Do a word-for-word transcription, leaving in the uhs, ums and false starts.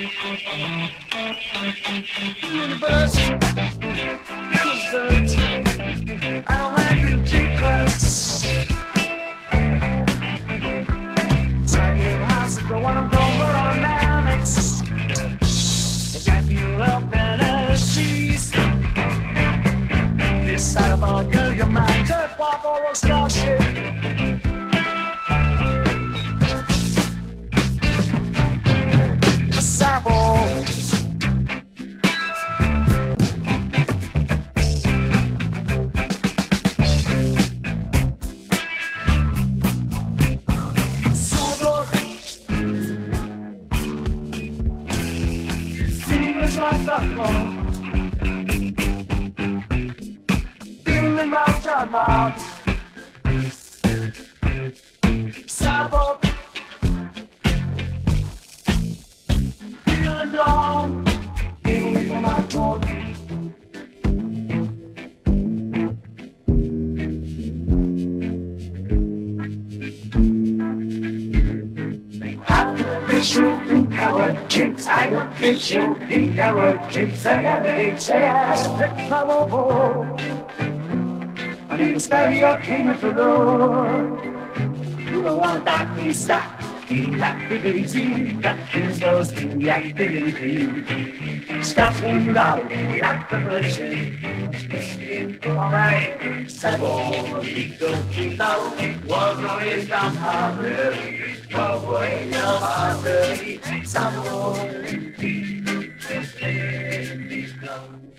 Universe, universe, I don't like the secrets. Tiny house, the one I'm going for dynamics. If I feel up fantasies, this side of our girl, your mind could walk or a starship. Cyborg. Feeling like a phone. Feeling like a mouth. Cyborg. Feeling long. Feeling for my throat. Intelligence, I want vision, intelligence, I have it, I have it, powerful. I need to study your king to Lord. You don't want that to stop. Deactivating, that is those deactivating. Stop when out, deactivation. Alright, Cyborg, go keep out, walk away down harbor, walk away down harbor, Cyborg.